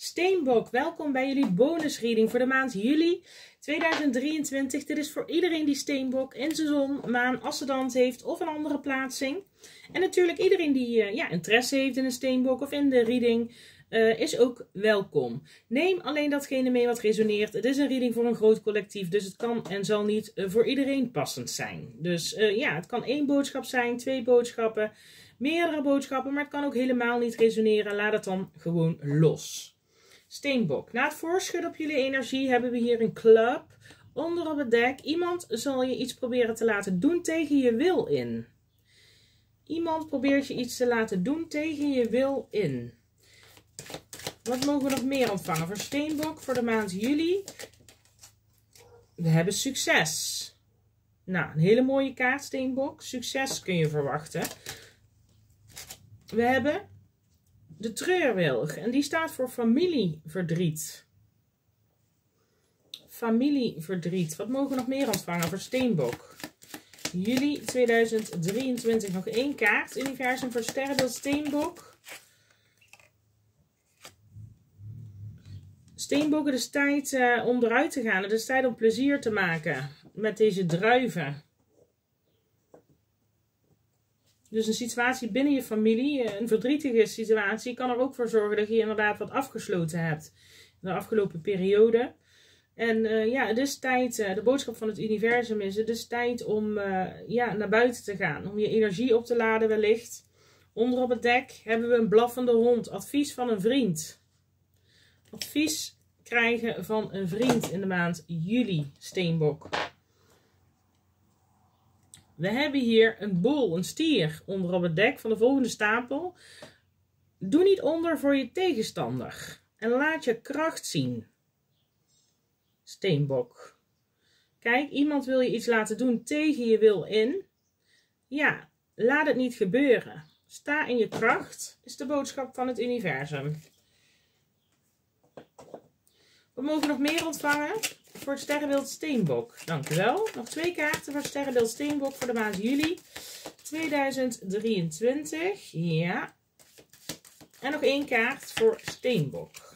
Steenbok, welkom bij jullie bonusreading voor de maand juli 2023. Dit is voor iedereen die Steenbok in zijn zon, maan, ascendant heeft of een andere plaatsing. En natuurlijk iedereen die interesse heeft in een Steenbok of in de reading is ook welkom. Neem alleen datgene mee wat resoneert. Het is een reading voor een groot collectief, dus het kan en zal niet voor iedereen passend zijn. Dus het kan 1 boodschap zijn, 2 boodschappen, meerdere boodschappen, maar het kan ook helemaal niet resoneren. Laat het dan gewoon los. Steenbok, na het voorschudden op jullie energie hebben we hier een club onder op het dek. Iemand zal je iets proberen te laten doen tegen je wil in. Iemand probeert je iets te laten doen tegen je wil in. Wat mogen we nog meer ontvangen voor Steenbok voor de maand juli? We hebben succes. Nou, een hele mooie kaart Steenbok. Succes kun je verwachten. We hebben de treurwilg en die staat voor familieverdriet. Familieverdriet. Wat mogen we nog meer ontvangen voor Steenbok? Juli 2023 nog 1 kaart. Universum voor sterrenbeeld Steenbok. Steenbok, het is tijd om eruit te gaan. Het is tijd om plezier te maken met deze druiven. Dus een situatie binnen je familie, een verdrietige situatie, kan er ook voor zorgen dat je inderdaad wat afgesloten hebt in de afgelopen periode. En het is tijd, de boodschap van het universum is, het is tijd om naar buiten te gaan, om je energie op te laden wellicht. Onder op het dek hebben we een blaffende hond, advies van een vriend. Advies krijgen van een vriend in de maand juli, Steenbok. We hebben hier een bol, een stier onder op het dek van de volgende stapel. Doe niet onder voor je tegenstander en laat je kracht zien. Steenbok. Kijk, iemand wil je iets laten doen tegen je wil in. Ja, laat het niet gebeuren. Sta in je kracht, is de boodschap van het universum. We mogen nog meer ontvangen voor het sterrenbeeld Steenbok. Dank u wel. Nog 2 kaarten voor het sterrenbeeld Steenbok voor de maand juli 2023. Ja. En nog 1 kaart voor Steenbok.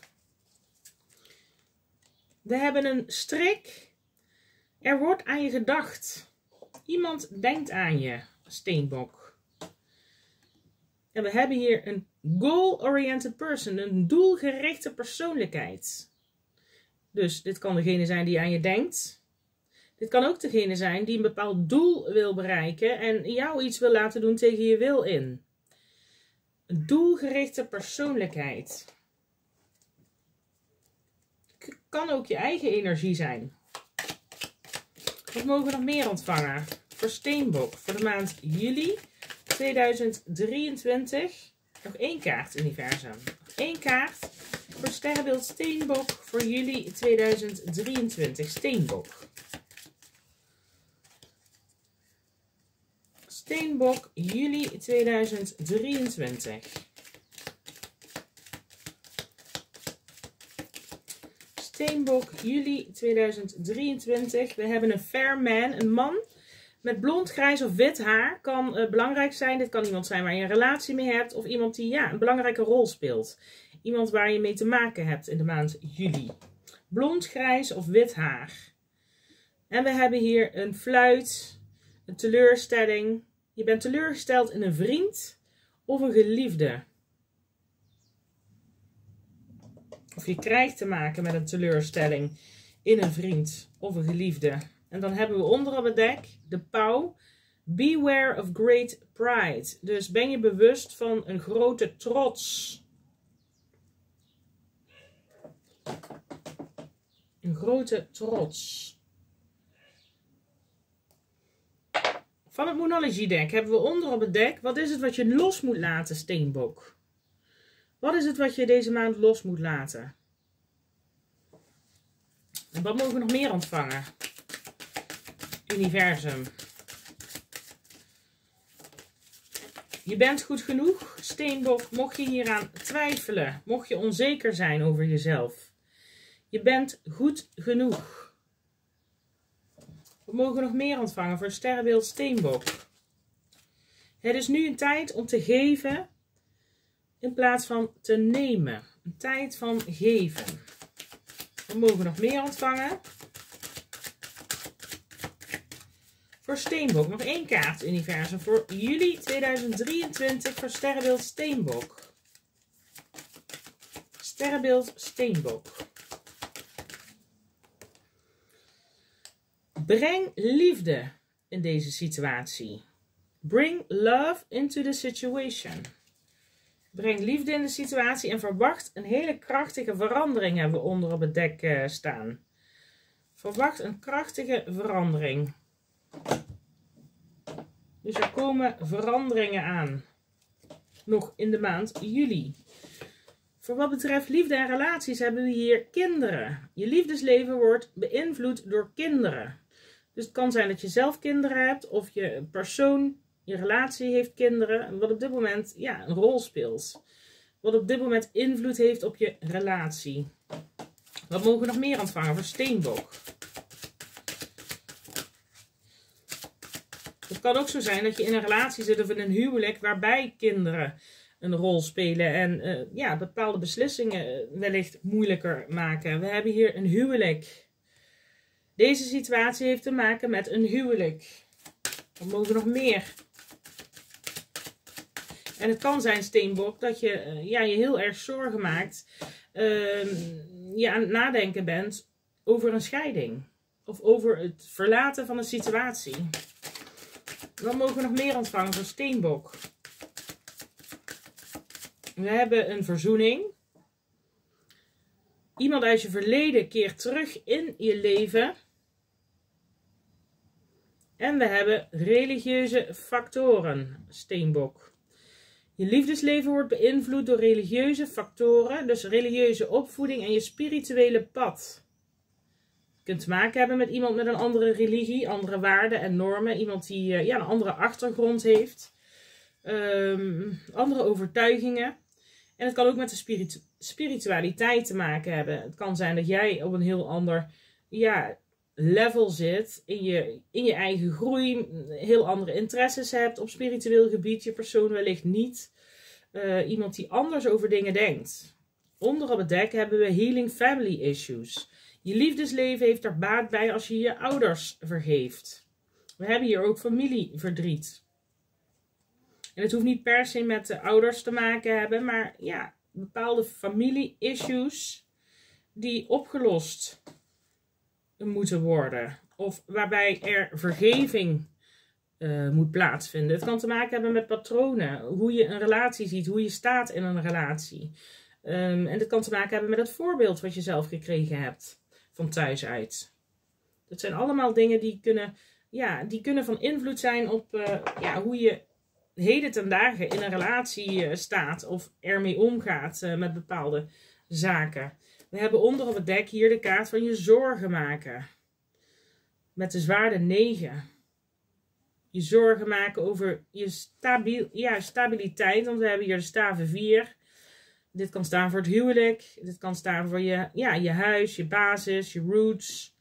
We hebben een strik. Er wordt aan je gedacht. Iemand denkt aan je, Steenbok. En we hebben hier een goal-oriented person. Een doelgerichte persoonlijkheid. Dus dit kan degene zijn die aan je denkt. Dit kan ook degene zijn die een bepaald doel wil bereiken en jou iets wil laten doen tegen je wil in. Een doelgerichte persoonlijkheid. Kan ook je eigen energie zijn. Wat mogen we nog meer ontvangen? Voor Steenbok voor de maand juli 2023. Nog 1 kaart, universum. Nog 1 kaart. Voor sterrenbeeld Steenbok voor juli 2023. Steenbok. Steenbok, juli 2023. Steenbok, juli 2023. We hebben een fair man, een man met blond, grijs of wit haar. Kan belangrijk zijn. Dit kan iemand zijn waar je een relatie mee hebt. Of iemand die een belangrijke rol speelt. Iemand waar je mee te maken hebt in de maand juli. Blond, grijs of wit haar. En we hebben hier een fluit, een teleurstelling. Je bent teleurgesteld in een vriend of een geliefde. Of je krijgt te maken met een teleurstelling in een vriend of een geliefde. En dan hebben we onder op het dek de pauw. Beware of great pride. Dus ben je bewust van een grote trots. Een grote trots. Van het Moonology deck hebben we onder op het dek. Wat is het wat je los moet laten, Steenbok? Wat is het wat je deze maand los moet laten? En wat mogen we nog meer ontvangen? Universum. Je bent goed genoeg, Steenbok, mocht je hieraan twijfelen. Mocht je onzeker zijn over jezelf. Je bent goed genoeg. We mogen nog meer ontvangen voor sterrenbeeld Steenbok. Het is nu een tijd om te geven in plaats van te nemen. Een tijd van geven. We mogen nog meer ontvangen. Voor Steenbok, nog 1 kaart, universum. Voor juli 2023 voor sterrenbeeld Steenbok. Sterrenbeeld Steenbok. Breng liefde in deze situatie. Bring love into the situation. Breng liefde in de situatie en verwacht een hele krachtige verandering, hebben we onder op het dek staan. Verwacht een krachtige verandering. Dus er komen veranderingen aan. Nog in de maand juli. Voor wat betreft liefde en relaties hebben we hier kinderen. Je liefdesleven wordt beïnvloed door kinderen. Dus het kan zijn dat je zelf kinderen hebt of je persoon, je relatie heeft kinderen. Wat op dit moment een rol speelt. Wat op dit moment invloed heeft op je relatie. Wat mogen we nog meer ontvangen voor Steenbok? Het kan ook zo zijn dat je in een relatie zit of in een huwelijk waarbij kinderen een rol spelen. En bepaalde beslissingen wellicht moeilijker maken. We hebben hier een huwelijk. Deze situatie heeft te maken met een huwelijk. We mogen nog meer. En het kan zijn, Steenbok, dat je je heel erg zorgen maakt. Je aan het nadenken bent over een scheiding. Of over het verlaten van een situatie. Wat mogen we nog meer ontvangen voor Steenbok? We hebben een verzoening. Iemand uit je verleden keert terug in je leven. En we hebben religieuze factoren, Steenbok. Je liefdesleven wordt beïnvloed door religieuze factoren. Dus religieuze opvoeding en je spirituele pad. Je kunt te maken hebben met iemand met een andere religie, andere waarden en normen. Iemand die een andere achtergrond heeft. Andere overtuigingen. En het kan ook met de spiritualiteit te maken hebben. Het kan zijn dat jij op een heel ander level zit. In je eigen groei. Heel andere interesses hebt op spiritueel gebied. Je persoon wellicht niet. Iemand die anders over dingen denkt. Onder op het dek hebben we Healing Family Issues. Je liefdesleven heeft er baat bij als je je ouders vergeeft. We hebben hier ook familieverdriet. En het hoeft niet per se met de ouders te maken hebben, maar bepaalde familie-issues die opgelost moeten worden. Of waarbij er vergeving moet plaatsvinden. Het kan te maken hebben met patronen, hoe je een relatie ziet, hoe je staat in een relatie. En het kan te maken hebben met het voorbeeld wat je zelf gekregen hebt van thuis uit. Dat zijn allemaal dingen die kunnen van invloed zijn op hoe je heden ten dagen in een relatie staat of ermee omgaat met bepaalde zaken. We hebben onder op het dek hier de kaart van je zorgen maken. Met de zwaarde 9. Je zorgen maken over je stabiliteit, want we hebben hier de staven 4. Dit kan staan voor het huwelijk. Dit kan staan voor je huis, je basis, je roots.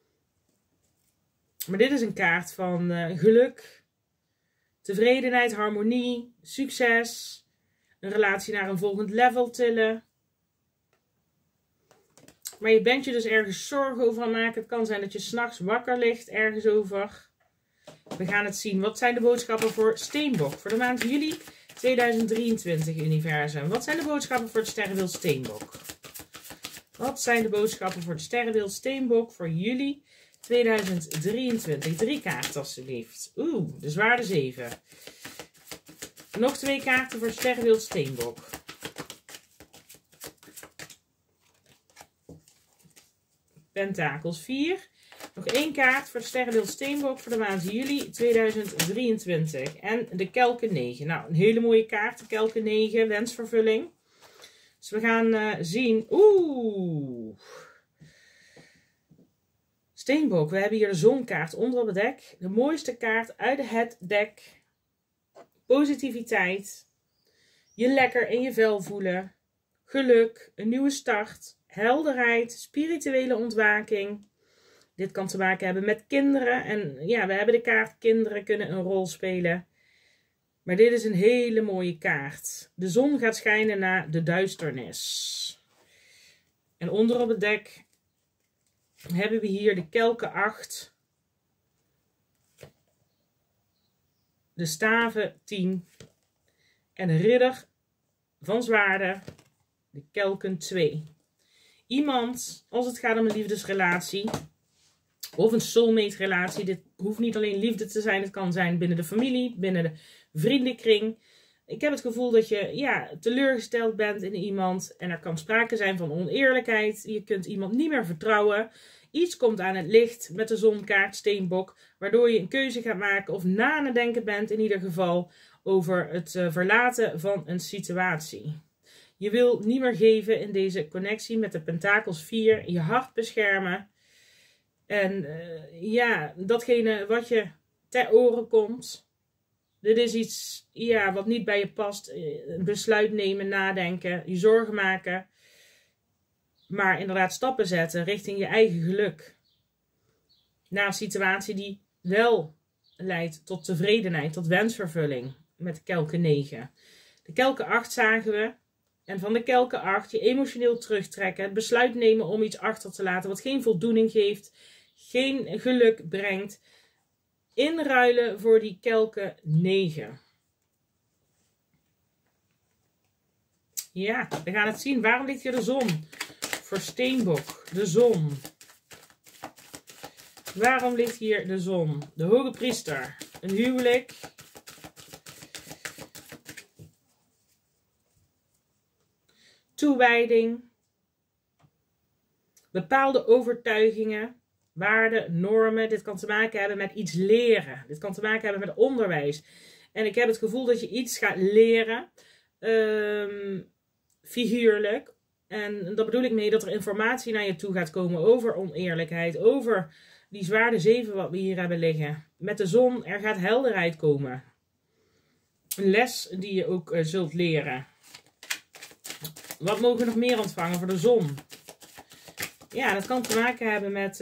Maar dit is een kaart van geluk, tevredenheid, harmonie, succes. Een relatie naar een volgend level tillen. Maar je bent je dus ergens zorgen over aan maken. Het kan zijn dat je 's nachts wakker ligt ergens over. We gaan het zien. Wat zijn de boodschappen voor Steenbok? Voor de maand juli 2023 universum. Wat zijn de boodschappen voor het sterrenbeeld Steenbok? Wat zijn de boodschappen voor het sterrenbeeld Steenbok voor juli 2023? 3 kaarten alsjeblieft. De zwaarde 7. Nog 2 kaarten voor het sterrenbeeld Steenbok. Pentakels 4. Nog 1 kaart voor het sterrenbeeld Steenbok voor de maand juli 2023. En de kelken 9. Nou, een hele mooie kaart. De kelken 9. Wensvervulling. Dus we gaan zien. Steenbok. We hebben hier de zonkaart onder op het dek. De mooiste kaart uit het dek. Positiviteit. Je lekker in je vel voelen. Geluk. Een nieuwe start. Helderheid. Spirituele ontwaking. Dit kan te maken hebben met kinderen. En we hebben de kaart kinderen kunnen een rol spelen. Maar dit is een hele mooie kaart. De zon gaat schijnen na de duisternis. En onder op het dek hebben we hier de kelken 8. De staven 10. En de ridder van zwaarden, de kelken 2. Iemand, als het gaat om een liefdesrelatie of een soulmate relatie. Dit hoeft niet alleen liefde te zijn. Het kan zijn binnen de familie, binnen de vriendenkring. Ik heb het gevoel dat je teleurgesteld bent in iemand. En er kan sprake zijn van oneerlijkheid. Je kunt iemand niet meer vertrouwen. Iets komt aan het licht met de zonkaart Steenbok. Waardoor je een keuze gaat maken of na aan het denken bent in ieder geval over het verlaten van een situatie. Je wil niet meer geven in deze connectie met de Pentakels 4. Je hart beschermen. En datgene wat je ter oren komt. Dit is iets wat niet bij je past. Een besluit nemen, nadenken, je zorgen maken. Maar inderdaad stappen zetten richting je eigen geluk. Naar een situatie die wel leidt tot tevredenheid, tot wensvervulling. Met de kelken 9. De kelken 8 zagen we. En van de kelken 8 je emotioneel terugtrekken. Het besluit nemen om iets achter te laten wat geen voldoening geeft. Geen geluk brengt. Inruilen voor die kelken 9. Ja, we gaan het zien. Waarom ligt hier de zon? Voor Steenbok. De zon. Waarom ligt hier de zon? De hoge priester. Een huwelijk. Toewijding. Bepaalde overtuigingen. Waarden, normen. Dit kan te maken hebben met iets leren. Dit kan te maken hebben met onderwijs. En ik heb het gevoel dat je iets gaat leren. Figuurlijk. En daar bedoel ik mee dat er informatie naar je toe gaat komen over oneerlijkheid. Over die zwaarde 7 wat we hier hebben liggen. Met de zon, er gaat helderheid komen. Een les die je ook zult leren. Wat mogen we nog meer ontvangen voor de zon? Ja, dat kan te maken hebben met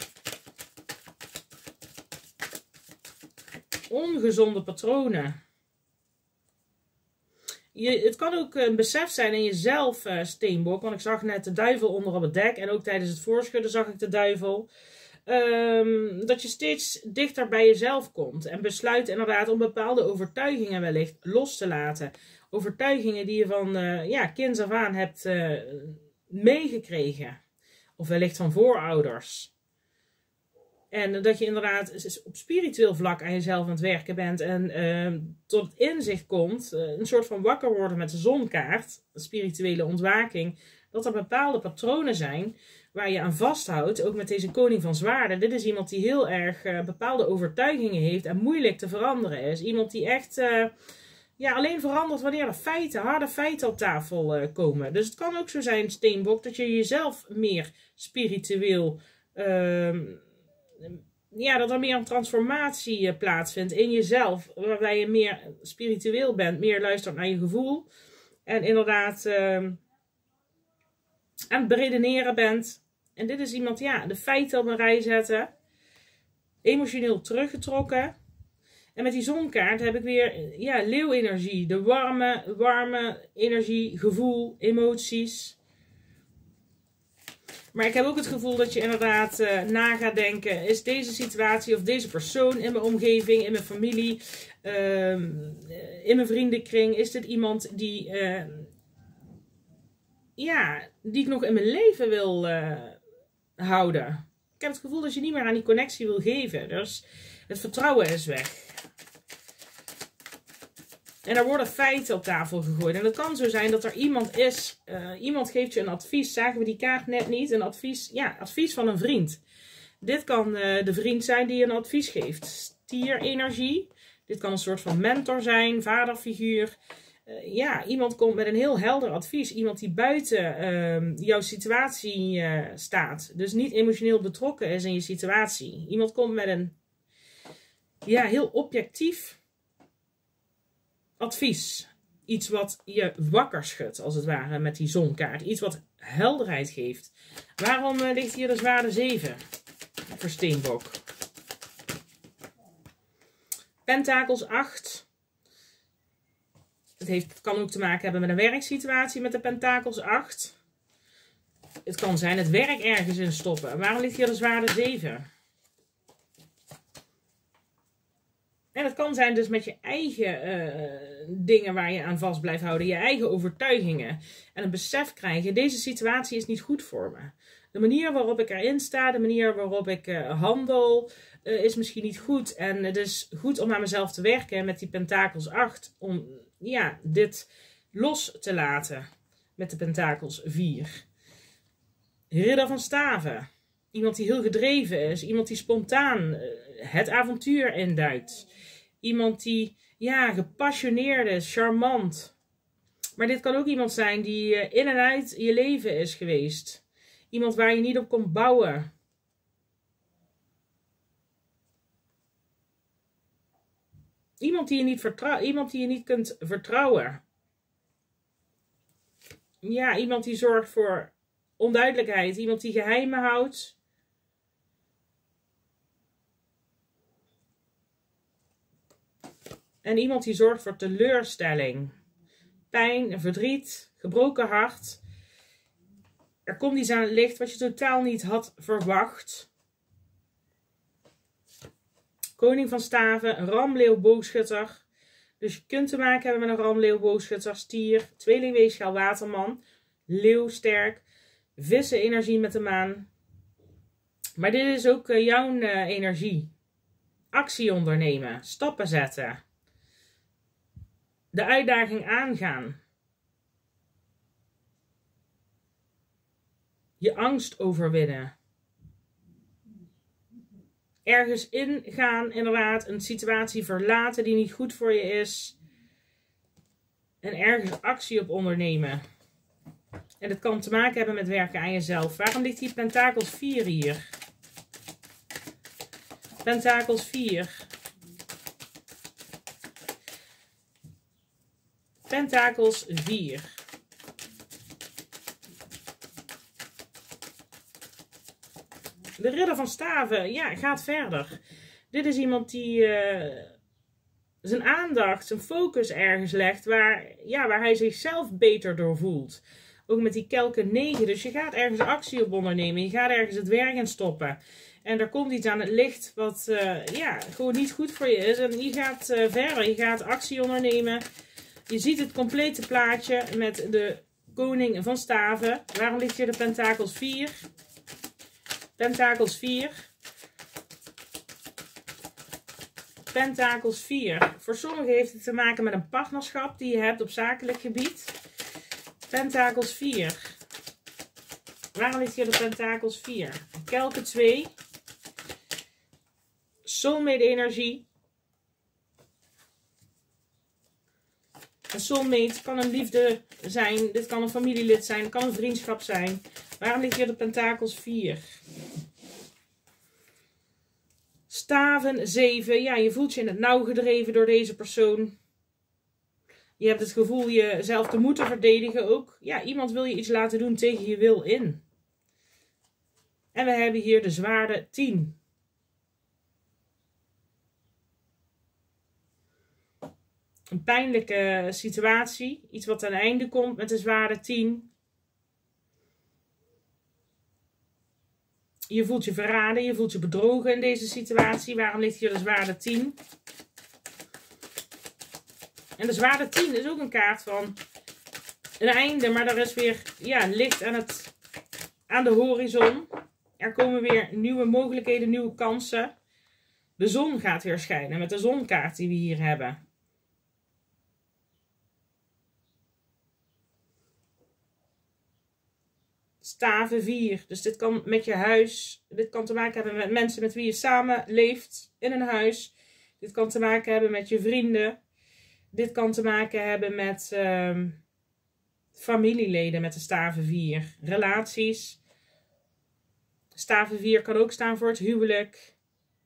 ongezonde patronen. Het kan ook een besef zijn in jezelf, Steenbok. Want ik zag net de duivel onder op het dek. En ook tijdens het voorschudden zag ik de duivel. Dat je steeds dichter bij jezelf komt. En besluit inderdaad om bepaalde overtuigingen wellicht los te laten. Overtuigingen die je van kinds af aan hebt meegekregen. Of wellicht van voorouders. En dat je inderdaad op spiritueel vlak aan jezelf aan het werken bent. En tot het inzicht komt. Een soort van wakker worden met de zonkaart. Een spirituele ontwaking. Dat er bepaalde patronen zijn waar je aan vasthoudt. Ook met deze koning van zwaarden. Dit is iemand die heel erg bepaalde overtuigingen heeft. En moeilijk te veranderen is. Iemand die echt alleen verandert wanneer er harde feiten op tafel komen. Dus het kan ook zo zijn, Steenbok, dat je jezelf meer spiritueel... dat er meer een transformatie plaatsvindt in jezelf. Waarbij je meer spiritueel bent. Meer luistert naar je gevoel. En inderdaad aan het beredeneren bent. En dit is iemand, de feiten op een rij zetten. Emotioneel teruggetrokken. En met die zonkaart heb ik weer leeuwenergie. De warme energie, gevoel, emoties. Maar ik heb ook het gevoel dat je inderdaad na gaat denken. Is deze situatie of deze persoon in mijn omgeving, in mijn familie, in mijn vriendenkring. Is dit iemand die, die ik nog in mijn leven wil houden. Ik heb het gevoel dat je niet meer aan die connectie wil geven. Dus het vertrouwen is weg. En er worden feiten op tafel gegooid. En het kan zo zijn dat er iemand is. Iemand geeft je een advies. Zagen we die kaart net niet? Een advies. Advies van een vriend. Dit kan de vriend zijn die een advies geeft. Stierenergie. Dit kan een soort van mentor zijn. Vaderfiguur. Iemand komt met een heel helder advies. Iemand die buiten jouw situatie staat. Dus niet emotioneel betrokken is in je situatie. Iemand komt met een heel objectief advies. Iets wat je wakker schudt, als het ware, met die zonkaart. Iets wat helderheid geeft. Waarom ligt hier de zwaarde 7 voor Steenbok? Pentakels 8. Het kan ook te maken hebben met een werksituatie met de Pentakels 8. Het kan zijn het werk ergens in stoppen. Waarom ligt hier de zwaarde 7? En het kan zijn dus met je eigen dingen waar je aan vast blijft houden. Je eigen overtuigingen. En het besef krijgen, deze situatie is niet goed voor me. De manier waarop ik erin sta, de manier waarop ik handel, is misschien niet goed. En het is goed om aan mezelf te werken met die Pentakels 8. Om ja, dit los te laten met de Pentakels 4. Ridder van Staven. Iemand die heel gedreven is. Iemand die spontaan het avontuur induikt. Iemand die ja, gepassioneerd is, charmant. Maar dit kan ook iemand zijn die in en uit je leven is geweest. Iemand waar je niet op kon bouwen. Iemand die je niet kunt vertrouwen. Ja, iemand die zorgt voor onduidelijkheid. Iemand die geheimen houdt. En iemand die zorgt voor teleurstelling. Pijn, verdriet, gebroken hart. Er komt iets aan het licht wat je totaal niet had verwacht. Koning van Staven, ramleeuw, boogschutter. Dus je kunt te maken hebben met een ramleeuw, boogschutter, stier, tweeling, weegschaal, waterman, leeuw, sterk, vissen, energie met de maan. Maar dit is ook jouw energie. Actie ondernemen, stappen zetten. De uitdaging aangaan. Je angst overwinnen. Ergens ingaan, inderdaad, een situatie verlaten die niet goed voor je is. En ergens actie op ondernemen. En dat kan te maken hebben met werken aan jezelf. Waarom ligt die Pentakels 4 hier? Pentakels 4. Pentakels 4. De Ridder van Staven, ja, gaat verder. Dit is iemand die zijn aandacht, zijn focus ergens legt waar hij zichzelf beter door voelt. Ook met die kelken 9. Dus je gaat ergens actie op ondernemen. Je gaat ergens het werk in stoppen. En er komt iets aan het licht wat gewoon niet goed voor je is. En je gaat verder. Je gaat actie ondernemen. Je ziet het complete plaatje met de Koning van Staven. Waarom ligt hier de Pentakels 4? Pentakels 4. Pentakels 4. Voor sommigen heeft het te maken met een partnerschap die je hebt op zakelijk gebied. Pentakels 4. Waarom ligt hier de Pentakels 4? Kelken 2. Soulmate energie. Een soulmate kan een liefde zijn. Dit kan een familielid zijn. Het kan een vriendschap zijn. Waarom ligt hier de Pentakels 4? Staven 7. Ja, je voelt je in het nauw gedreven door deze persoon. Je hebt het gevoel jezelf te moeten verdedigen ook. Ja, iemand wil je iets laten doen tegen je wil in. En we hebben hier de zwaarde 10. Een pijnlijke situatie. Iets wat ten einde komt met de zwaarde 10. Je voelt je verraden, je voelt je bedrogen in deze situatie. Waarom ligt hier de zwaarde 10? En de zwaarde 10 is ook een kaart van een einde. Maar er is weer licht aan de horizon. Er komen weer nieuwe mogelijkheden, nieuwe kansen. De zon gaat weer schijnen met de zonkaart die we hier hebben. Staven 4. Dus dit kan met je huis. Dit kan te maken hebben met mensen met wie je samen leeft in een huis. Dit kan te maken hebben met je vrienden. Dit kan te maken hebben met familieleden met de staven 4. Relaties. Staven 4 kan ook staan voor het huwelijk.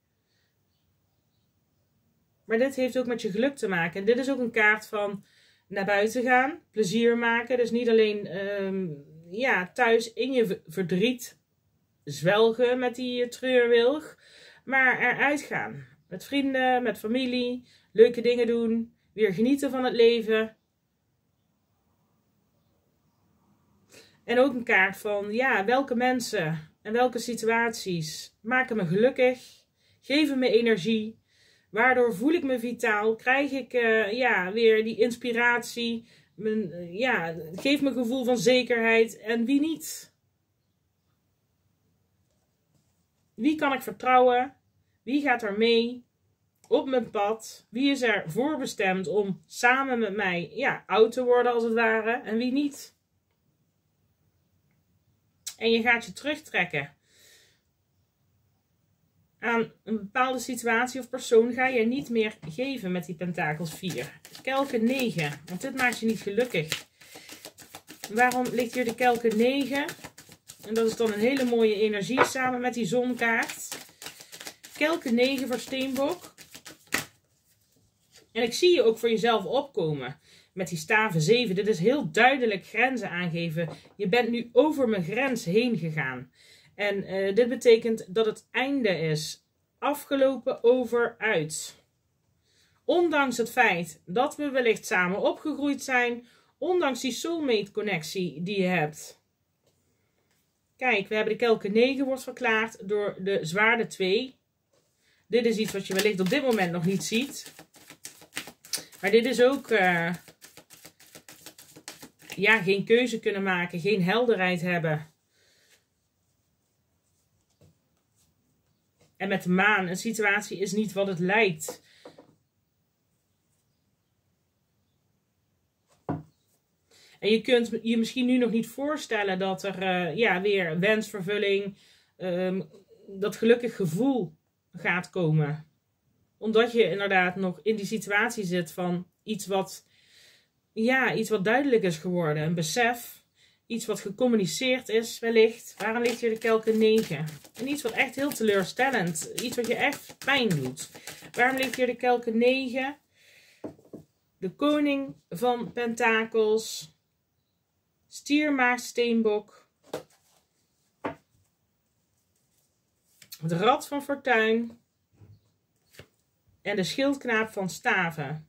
Maar dit heeft ook met je geluk te maken. En dit is ook een kaart van naar buiten gaan. Plezier maken. Dus niet alleen thuis in je verdriet zwelgen met die treurwilg. Maar eruit gaan. Met vrienden, met familie. Leuke dingen doen. Weer genieten van het leven. En ook een kaart van, ja, welke mensen en welke situaties maken me gelukkig, geven me energie. Waardoor voel ik me vitaal, krijg ik ja, weer die inspiratie, ja, geeft me een gevoel van zekerheid. En wie niet? Wie kan ik vertrouwen? Wie gaat er mee op mijn pad? Wie is er voorbestemd om samen met mij, ja, oud te worden als het ware? En wie niet? En je gaat je terugtrekken aan een bepaalde situatie of persoon, ga je niet meer geven met die pentakels 4. Kelken 9, want dit maakt je niet gelukkig. Waarom ligt hier de kelken 9? En dat is dan een hele mooie energie samen met die zonkaart. Kelken 9 voor Steenbok. En ik zie je ook voor jezelf opkomen met die staven 7. Dit is heel duidelijk grenzen aangeven. Je bent nu over mijn grens heen gegaan. En dit betekent dat het einde is. Afgelopen over uit. Ondanks het feit dat we wellicht samen opgegroeid zijn. Ondanks die soulmate connectie die je hebt. Kijk, we hebben de kelken 9 wordt verklaard door de zwaarde 2. Dit is iets wat je wellicht op dit moment nog niet ziet. Maar dit is ook ja, geen keuze kunnen maken. Geen helderheid hebben. En met de maan, een situatie is niet wat het lijkt. En je kunt je misschien nu nog niet voorstellen dat er ja, weer wensvervulling, dat gelukkig gevoel gaat komen. Omdat je inderdaad nog in die situatie zit van iets wat, ja, iets wat duidelijk is geworden. Een besef. Iets wat gecommuniceerd is wellicht. Waarom ligt hier de kelken 9? En iets wat echt heel teleurstellend. Iets wat je echt pijn doet. Waarom ligt hier de kelken 9? De koning van pentakels. Stier, maagd, steenbok. Het rad van fortuin. En de schildknaap van staven.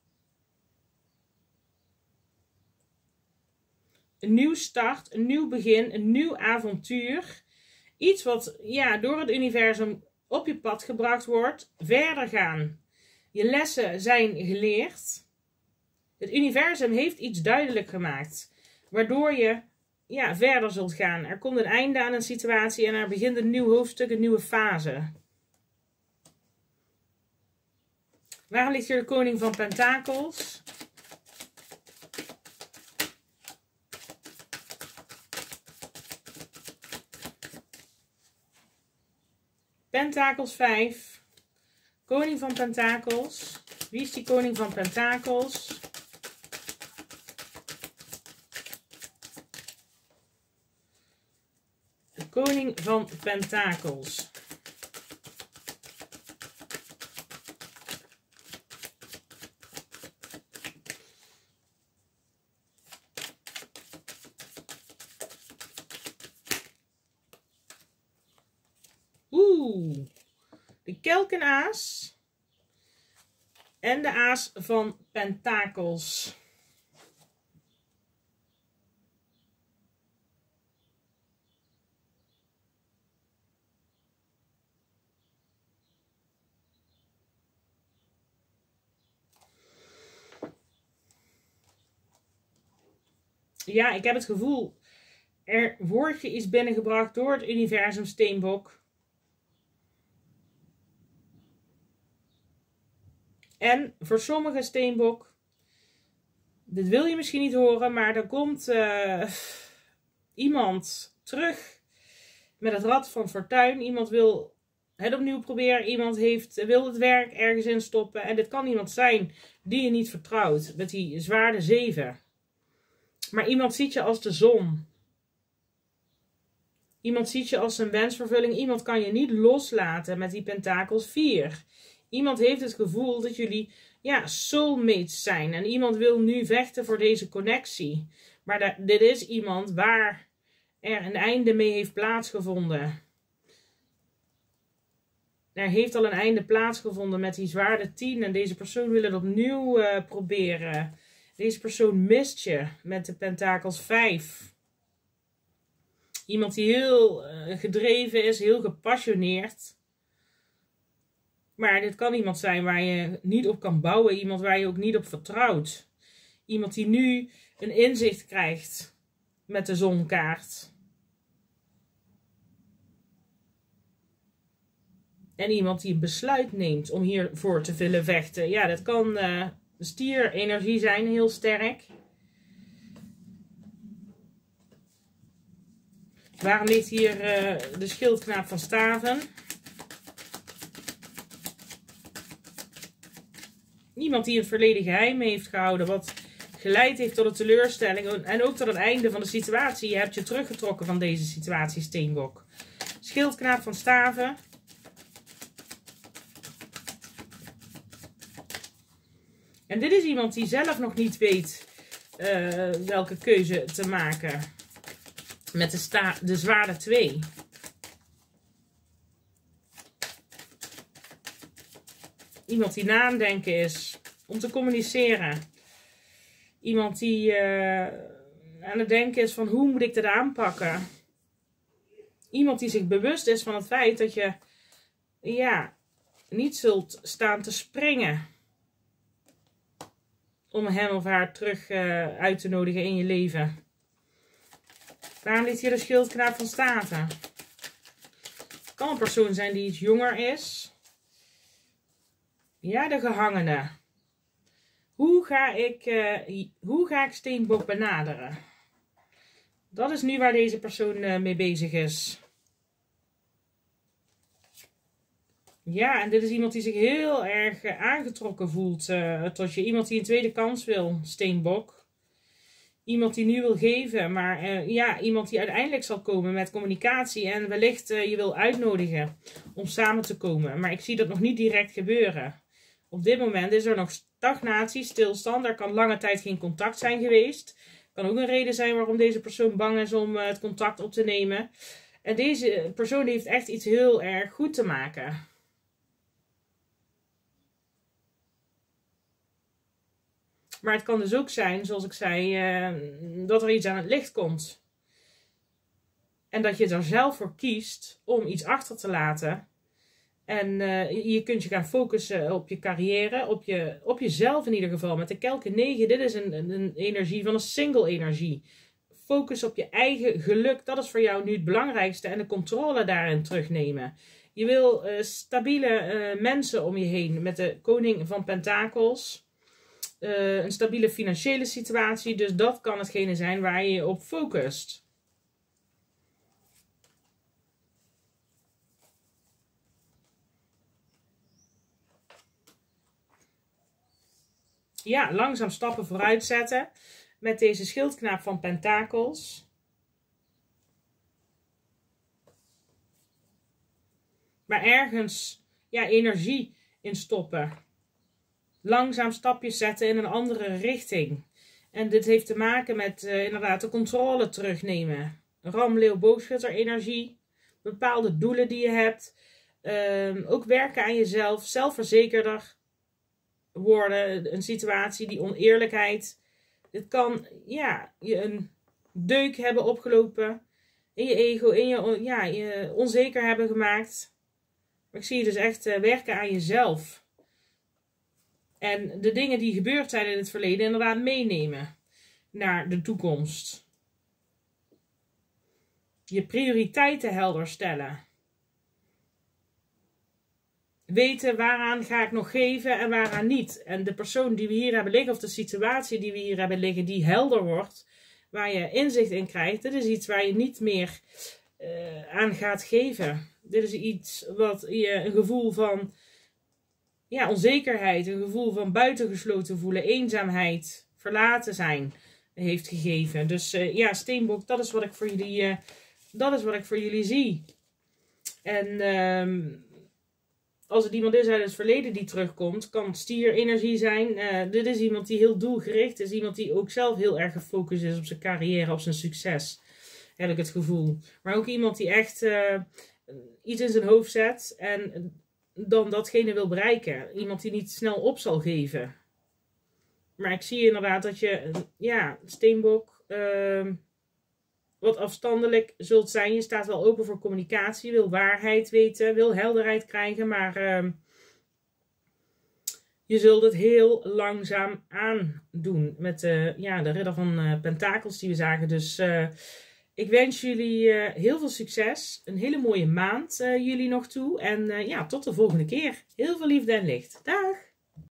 Een nieuw start, een nieuw begin, een nieuw avontuur. Iets wat ja, door het universum op je pad gebracht wordt. Verder gaan. Je lessen zijn geleerd. Het universum heeft iets duidelijk gemaakt. Waardoor je ja, verder zult gaan. Er komt een einde aan een situatie en er begint een nieuw hoofdstuk, een nieuwe fase. Waarom ligt hier de koning van pentakels? Pentakels 5. Koning van pentakels. Wie is die koning van pentakels? De koning van pentakels. De kelkenaas en de aas van pentakels. Ja, ik heb het gevoel, er wordt je iets binnengebracht door het universum Steenbok. En voor sommige Steenbok, dit wil je misschien niet horen, maar er komt iemand terug met het rad van fortuin. Iemand wil het opnieuw proberen. Iemand wil het werk ergens in stoppen. En dit kan iemand zijn die je niet vertrouwt. Met die zwaarde 7. Maar iemand ziet je als de zon. Iemand ziet je als een wensvervulling. Iemand kan je niet loslaten met die pentakels 4. Iemand heeft het gevoel dat jullie ja, soulmates zijn. En iemand wil nu vechten voor deze connectie. Maar dit is iemand waar er een einde mee heeft plaatsgevonden. Er heeft al een einde plaatsgevonden met die zwaarde 10. En deze persoon wil het opnieuw proberen. Deze persoon mist je met de pentakels 5. Iemand die heel gedreven is, heel gepassioneerd. Maar dit kan iemand zijn waar je niet op kan bouwen. Iemand waar je ook niet op vertrouwt. Iemand die nu een inzicht krijgt met de zonkaart. En iemand die een besluit neemt om hiervoor te willen vechten. Ja, dat kan stierenergie zijn, heel sterk. Waarom ligt hier de schildknaap van staven? Iemand die in het verleden geheim heeft gehouden, wat geleid heeft tot een teleurstelling en ook tot het einde van de situatie. Je hebt je teruggetrokken van deze situatie, Steenbok. Schildknaap van staven. En dit is iemand die zelf nog niet weet welke keuze te maken. Met de zwaarde 2. Iemand die na aan het denken is om te communiceren. Iemand die aan het denken is van hoe moet ik dit aanpakken. Iemand die zich bewust is van het feit dat je niet zult staan te springen. Om hem of haar terug uit te nodigen in je leven. Waarom ligt hier de schildknaap van staven? Het kan een persoon zijn die iets jonger is. Ja, de gehangene. Hoe ga ik Steenbok benaderen? Dat is nu waar deze persoon mee bezig is. Ja, en dit is iemand die zich heel erg aangetrokken voelt tot je. Iemand die een tweede kans wil, Steenbok. Iemand die nu wil geven, maar iemand die uiteindelijk zal komen met communicatie en wellicht je wil uitnodigen om samen te komen. Maar ik zie dat nog niet direct gebeuren. Op dit moment is er nog stagnatie, stilstand. Er kan lange tijd geen contact zijn geweest. Kan ook een reden zijn waarom deze persoon bang is om het contact op te nemen. En deze persoon heeft echt iets heel erg goed te maken. Maar het kan dus ook zijn, zoals ik zei, dat er iets aan het licht komt. En dat je er zelf voor kiest om iets achter te laten. En je kunt je gaan focussen op je carrière, op jezelf in ieder geval. Met de kelken 9, dit is een energie van een single energie. Focus op je eigen geluk, dat is voor jou nu het belangrijkste. En de controle daarin terugnemen. Je wil stabiele mensen om je heen met de koning van pentakels. Een stabiele financiële situatie, dus dat kan hetgene zijn waar je je op focust. Ja, langzaam stappen vooruit zetten met deze schildknaap van pentakels. Maar ergens energie in stoppen. Langzaam stapjes zetten in een andere richting. En dit heeft te maken met inderdaad de controle terugnemen. Ram, leeuw, boogschutter energie. Bepaalde doelen die je hebt. Ook werken aan jezelf. Zelfverzekerder worden. Een situatie, die oneerlijkheid. Dit kan je een deuk hebben opgelopen. In je ego. In je onzeker hebben gemaakt. Maar ik zie je dus echt werken aan jezelf. En de dingen die gebeurd zijn in het verleden inderdaad meenemen naar de toekomst. Je prioriteiten helder stellen. Weten waaraan ga ik nog geven en waaraan niet. En de persoon die we hier hebben liggen, of de situatie die we hier hebben liggen, die helder wordt. Waar je inzicht in krijgt. Dit is iets waar je niet meer aan gaat geven. Dit is iets wat je een gevoel van onzekerheid, een gevoel van buitengesloten voelen, eenzaamheid, verlaten zijn heeft gegeven. Dus Steenbok, dat is wat ik voor jullie zie. En als het iemand is uit het verleden die terugkomt, kan het stierenergie zijn. Dit is iemand die heel doelgericht is, iemand die ook zelf heel erg gefocust is op zijn carrière, op zijn succes. Heb ik het gevoel. Maar ook iemand die echt iets in zijn hoofd zet en dan datgene wil bereiken. Iemand die niet snel op zal geven. Maar ik zie inderdaad dat je, Steenbok, wat afstandelijk zult zijn. Je staat wel open voor communicatie, wil waarheid weten, wil helderheid krijgen, maar je zult het heel langzaam aandoen met de ridder van pentakels die we zagen. Dus ik wens jullie heel veel succes, een hele mooie maand jullie nog toe en tot de volgende keer. Heel veel liefde en licht. Dag!